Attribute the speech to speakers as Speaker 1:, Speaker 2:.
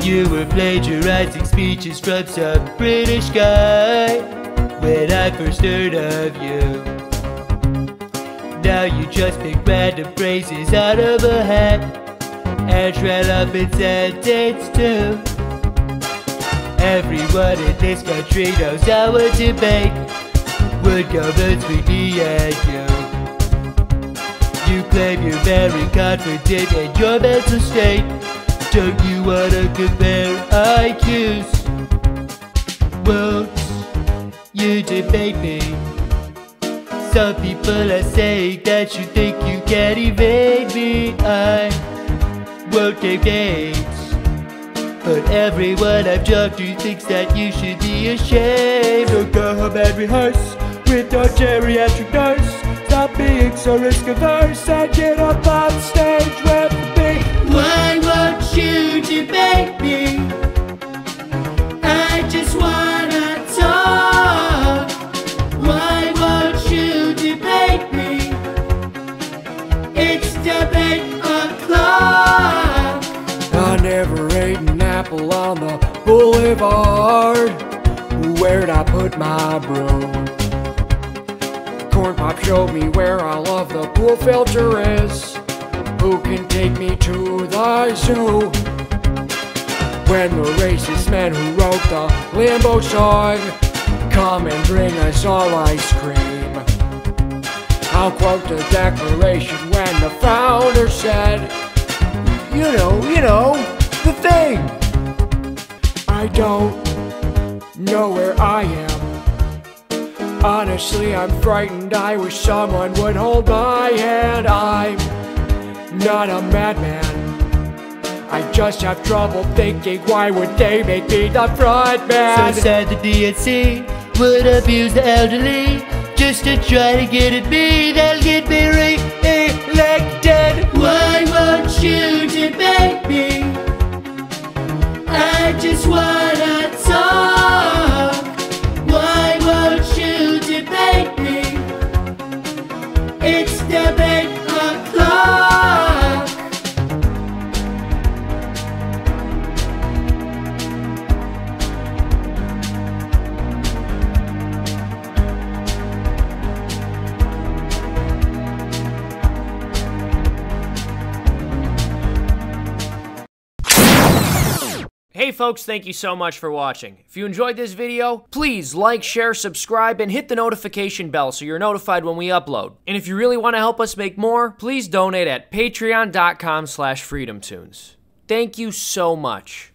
Speaker 1: You were plagiarizing speeches from some British guy when I first heard of you. Now you just pick random phrases out of a hat and shred up in sentence too. Everyone in this country knows our debate would go between me and you. You claim you're very confident in your mental state. Don't you wanna compare IQs? Won't you debate me? Some people are saying that you think you can evade me. I won't take names, but everyone I've talked to thinks that you should be ashamed. So go home and rehearse with your geriatric nurse. Stop being so risk-averse and get up on stage with me. Why won't you debate me? I just wanna talk. Why won't you debate me? It's debate o'clock.
Speaker 2: I never ate an apple on the boulevard. Where'd I put my broom? Corn Pop showed me where all of the pool filter is. Who can take me to the zoo? When the racist man who wrote the Limbo song come and bring us all ice cream. I'll quote the Declaration when the founder said, you know, the thing. I don't know where I am. Honestly, I'm frightened. I wish someone would hold my hand. I'm not a madman. I just have trouble thinking, why would they make me the front man?
Speaker 1: So sad the DNC would abuse the elderly just to try to get at me. They'll get me re-elected. Why won't you debate me? I just wanna talk. Why won't you debate me? It's debate o'clock.
Speaker 3: Hey folks, thank you so much for watching. If you enjoyed this video, please like, share, subscribe, and hit the notification bell so you're notified when we upload. And if you really want to help us make more, please donate at patreon.com/freedomtunes. Thank you so much.